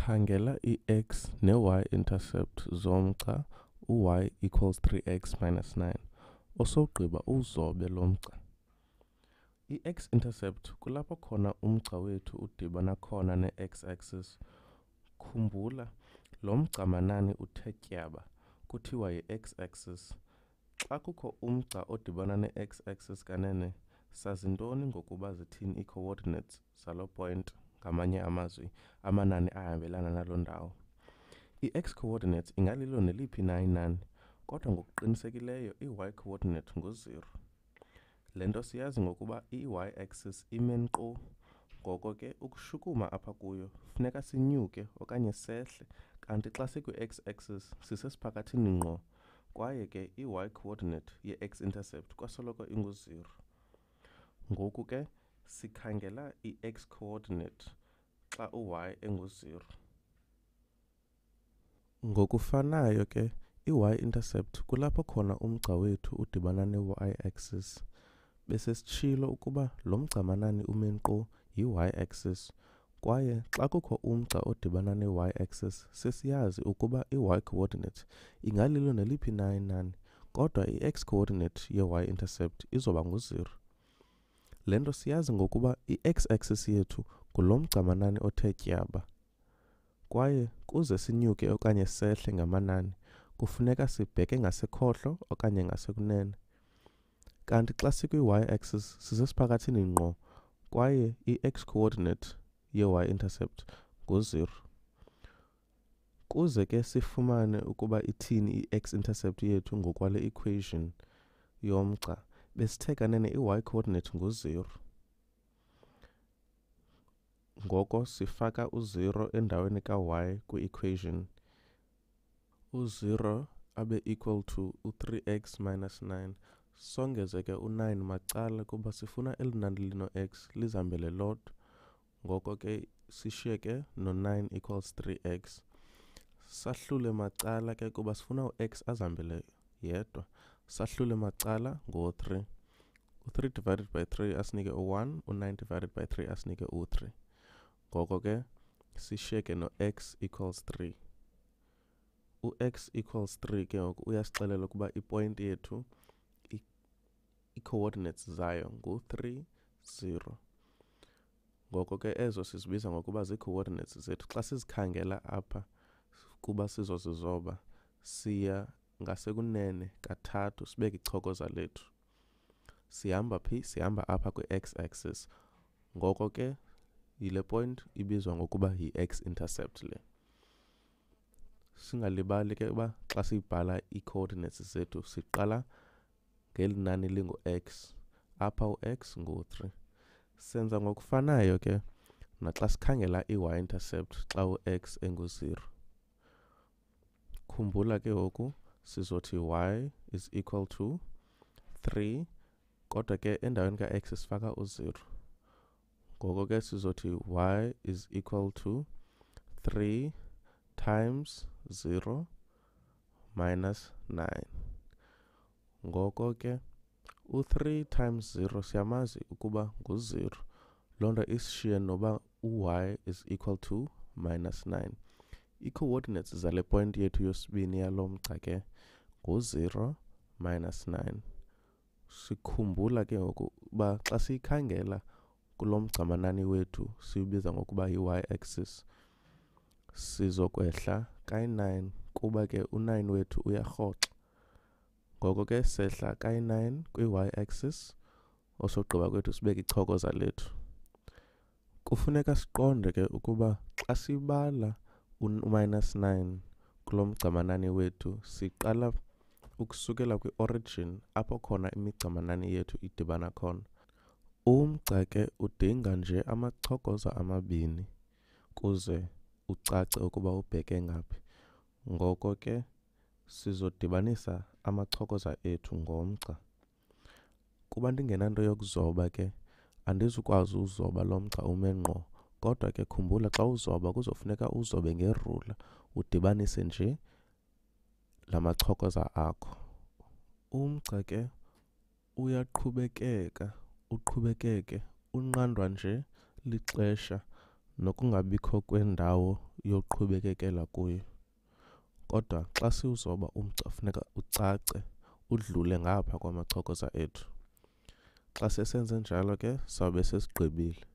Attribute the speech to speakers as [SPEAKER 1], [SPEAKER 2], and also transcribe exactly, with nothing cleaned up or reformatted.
[SPEAKER 1] Khangela i-x ne-y intercept zomgca u-y equals three x minus nine. Osogqiba uzobe lomgca. I-x intercept kulapho khona umgca wethu udibana khona ne-x-axis. Khumbula lo mgca manani uthe tyaba kuthiwa yi-x-axis. Xa kukho umgca odibana ne-x-axis kanene, sazi ntoni ngokuba zithini ii-coordinates zalo point, ngamanye amazwi amanani ahambelana naloo ndawo? I-x coordinate ingalilo neliphi na inani, kodwa ngokuqinisekileyo i-y coordinate nguzero. Le nto siyazi ngokuba i-y-axis ime nkqo, ngoko ke ukushukuma apha kuyo funeka sinyuke okanye sehle, kanti xa sikwi-x-axis sisesiphakathini ngqo, kwaye ke i-y coordinate ye-x-intercept kwasoloko inguzero. Ngoku ke sikhangela i-x coordinate xa u-y enguzero. Ngokufanayo ke i-y-intercept kulapho khona umgca wethu udibana ne-y-axis. Bese sitshilo ukuba lo mgca manani ume nkqo yi-y-axis, kwaye xa kukho umgca odibana ne-y-axis sesiyazi ukuba i-y coordinate ingalilo neliphi na inani, kodwa i-x coordinate ye-y-intercept izoba nguzero. Le nto siyazi ngokuba i-x-axis yethu ngulo mgca manani othe tyaba, kwaye kuze sinyuke okanye sehle ngamanani kufuneka sibheke ngasekhohlo okanye ngasekunene. Kanti xa sikwi-y-axis sisesiphakathini ngqo, kwaye i-x coordinate ye-y-intercept nguzero. Kuze ke sifumane ukuba ithini i-x-intercept yethu ngokwale equation yomgca, besithe kanene i-y coordinate nguzero. Ngoko sifaka uzero endaweni ka-y kwi-equation. uzero abe equal to u-three x minus nine. Songeze ke u-nine macala kuba sifuna eli nani lino-x lizihambele lodwa. Ngoko ke sishiye ke no-nine equals three x. Sahlule macala ke kuba sifuna u-x azihambele yedwa. Sahlule macala ngo-three. u-three divided by three asinike u-one, u-nine divided by three asinike u-three. Ngoko ke sishiye ke no-x equals three. U-x equals three ke ngoku uyasixelela ukuba i-point yethu i-coordinates zayo ngu-three, zero. Ngoko ke ezo sizibiza ngokuba zii-coordinates zethu. Xa sizikhangela apha kuba sizozizoba, siya ngasekunene kathathu sibeke ichokoza lethu. Sihamba phi? Sihamba apha kwi-x-axis. Ngoko ke yile point ibizwa ngokuba yi-x-intercept le. Singalibali ke uba xa siyibhala ii-coordinates zethu siqala ngeli nani lingu-x. Apha u-x ngu-three. Senza ngokufanayo ke naxa sikhangela i-y-intercept xa u-x enguzero. Khumbula ke ngoku sizothi y is equal to three, kodwa ke endaweni ka-x sifaka uzero. Ngoko ke sizothi y is equal to three times zero minus nine. Ngoko ke u-three times zero siyamazi ukuba nguzero. Loo nto isishiye noba u-y is equal to minus nine. Ii-coordinates zale point yethu yosibini yalo mgca ke ngu-zero minus nine. Sikhumbula ke ngoku uba xa siyikhangela kulo mgca manani wethu siwubiza ngokuba yi-y-axis, sizokwehla kayi-nine kuba ke u-nine wethu uyarhoxa. Ngoko ke sehla kayi-nine kwi-y-axis, osogqiba kwethu sibeke ichokoza lethu. Kufuneka siqonde ke ukuba xa sibala u-minus nine kulo mgca manani wethu, siqala ukusukela kwi-origin apho khona imigca manani yethu idibana khona. Umgca ke udinga nje amachokoza amabini kuze ucace ukuba ubheke ngaphi. Ngoko ke sizodibanisa amachokoza ethu ngomgca. Kuba ndingenanto yokuzoba ke andizukwazi uzoba lo mgca ume ngqo, kodwa ke khumbula xa uzoba kuzofuneka uzobe ngerula, udibanise nje la machokoza akho. Umgca ke uyaqhubekeka, uqhubekeke, unqandwa nje lixesha nokungabikho kwendawo yoqhubekekela kuyo. Kodwa xa siwuzoba umgca funeka ucace udlule ngapha kwamachokoza ethu. Xa sesenze njalo ke sawube sesigqibile.